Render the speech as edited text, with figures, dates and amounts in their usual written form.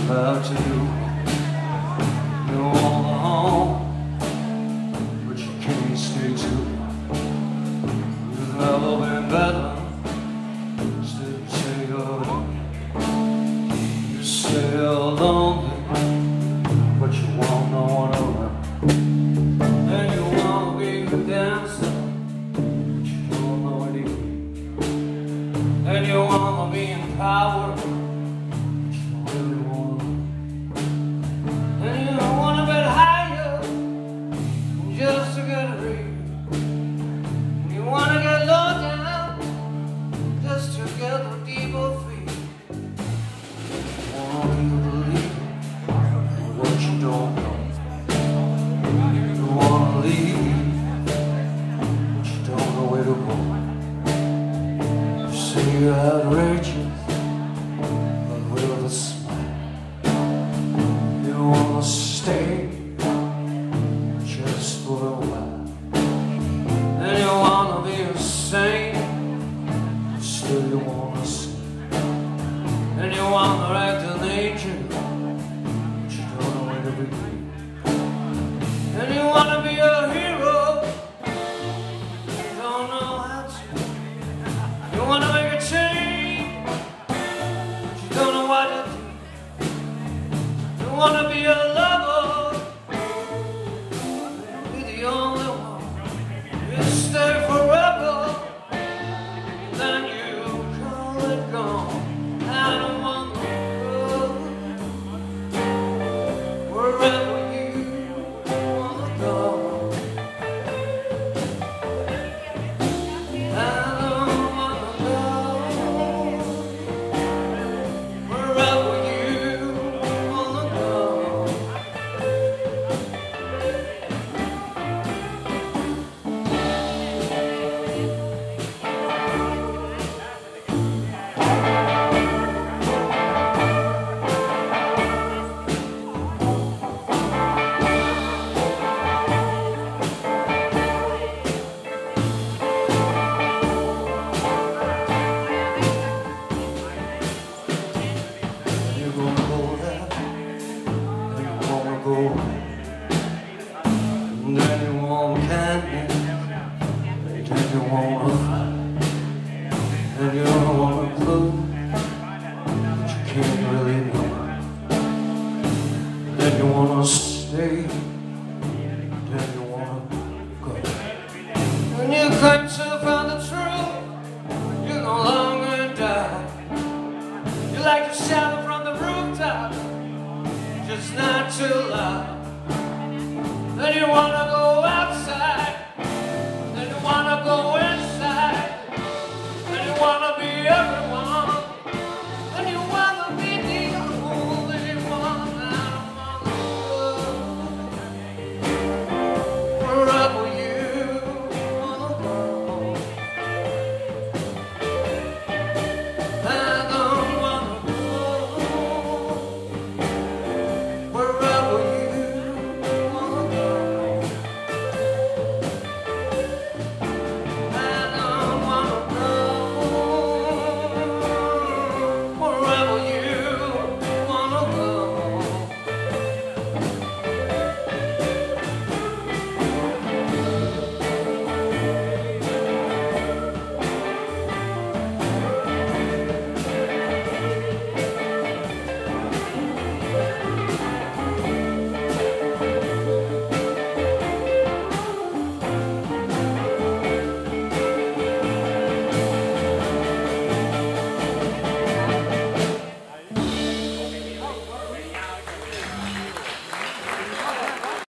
about to do. You want the home, but you can't stay too. You've never been better, still say you're lonely. You say you're lonely, but you want no one around. And you want to be a dancer, but you don't know it either. And you want to be in power, just to get a read. You wanna get low down, just to get the deeper feet. You want to believe in what you don't know. You wanna leave, but you don't know where to go. You say you're outrageous, but with a smile. You wanna stay just for a while. And you wanna be a saint, still you wanna sing. And you wanna act an angel, but you don't know where to begin. And you wanna be a hero, you don't know how to. You wanna make a change, but you don't know what to do. You wanna be a lover, the only one. You stay forever, then you call it gone. I don't want to go wherever you want to go. I don't want to go wherever you want to go. And then you want candy, then you want a fight, and you don't want a clue, but you can't really know. Then you want to stay, then you want to go. When you claim to find the truth, you no longer die. You like to shout from the rooftop, just not too loud. Then you wanna